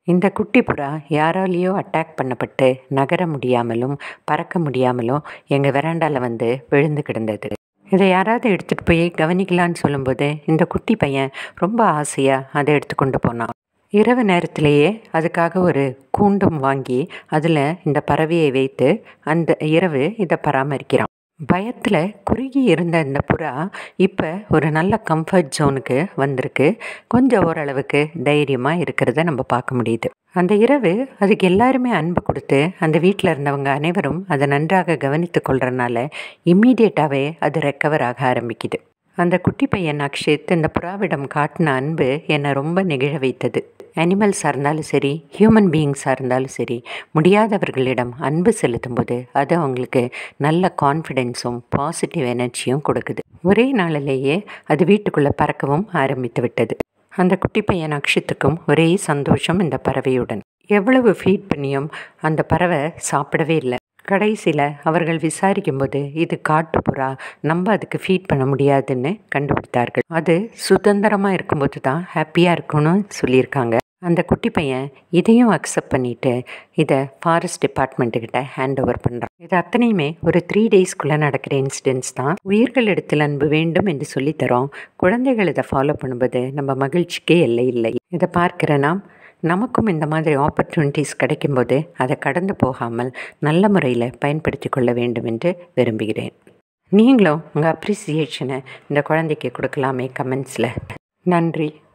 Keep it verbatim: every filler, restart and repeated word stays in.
இந்த குட்டி புறா யாராலேயோ அட்டாக் பண்ணப்பட்டு நகர முடியாமலும் பறக்க முடியாமலும் எங்கள் வெராண்டாவில் வந்து விழுந்து கிடந்தது. இதை யாராவது எடுத்துகிட்டு போய் கவனிக்கலான்னு சொல்லும்போது இந்த குட்டி பையன் ரொம்ப ஆசையாக அதை எடுத்துக்கொண்டு போனான். இரவு நேரத்திலேயே அதுக்காக ஒரு கூண்டும் வாங்கி அதில் இந்த பறவையை வைத்து அந்த இரவு இதை பராமரிக்கிறான். பயத்தில் குறுகி இருந்த இந்த புறா இப்போ ஒரு நல்ல கம்ஃபர்ட் ஜோனுக்கு வந்திருக்கு. கொஞ்சம் ஓரளவுக்கு தைரியமாக இருக்கிறத நம்ம பார்க்க முடியுது. அந்த இரவு அதுக்கு எல்லாருமே அன்பு கொடுத்து அந்த வீட்டில் இருந்தவங்க அனைவரும் அதை நன்றாக கவனித்து கொள்றதுனால இம்மீடியட்டாகவே அது ரெக்கவர் ஆக ஆரம்பிக்குது. அந்த குட்டி பையன் அக்ஷித் இந்த புறாவிடம் காட்டின அன்பு என்னை ரொம்ப நெகிழ வைத்தது. அனிமல்ஸாக இருந்தாலும் சரி, ஹியூமன் பீயிங்ஸாக இருந்தாலும் சரி, முடியாதவர்களிடம் அன்பு செலுத்தும் போது அது அவங்களுக்கு நல்ல கான்ஃபிடென்ஸும் பாசிட்டிவ் எனர்ஜியும் கொடுக்குது. ஒரே நாளிலேயே அது வீட்டுக்குள்ளே பறக்கவும் ஆரம்பித்து விட்டது. அந்த குட்டி பையன் அக்ஷித்துக்கும் ஒரே சந்தோஷம். இந்த பறவையுடன் எவ்வளவு ஃபீட் பண்ணியும் அந்த பறவை சாப்பிடவே இல்லை. கடைசியில் அவர்கள் விசாரிக்கும்போது இது காட்டுப்புறா, நம்ம அதுக்கு ஃபீட் பண்ண முடியாதுன்னு கண்டுபிடித்தார்கள். அது சுதந்திரமாக இருக்கும்போது தான் ஹாப்பியாக இருக்குன்னு சொல்லியிருக்காங்க. அந்த குட்டி பையன் இதையும் அக்செப்ட் பண்ணிவிட்டு இதை ஃபாரஸ்ட் டிபார்ட்மெண்ட்டுக்கிட்ட ஹேண்ட் ஓவர் பண்ணுறான். இது அத்தனையுமே ஒரு த்ரீ டேஸ்க்குள்ளே நடக்கிற இன்சிடென்ட்ஸ் தான். உயிர்கள் இடத்தில் அன்பு வேண்டும் என்று சொல்லித்தரோம். குழந்தைகள் இதை ஃபாலோ பண்ணும்போது நம்ம மகிழ்ச்சிக்கே எல்லை இல்லை. இதை பார்க்கிற நாம் நமக்கும் இந்த மாதிரி ஆப்பர்ச்சுனிட்டிஸ் கிடைக்கும்போது அதை கடந்து போகாமல் நல்ல முறையில் பயன்படுத்தி கொள்ள வேண்டும் என்று விரும்புகிறேன். நீங்களும் உங்கள் அப்ரிசியேஷனை இந்த குழந்தைக்கு கொடுக்கலாமே கமெண்ட்ஸில். நன்றி.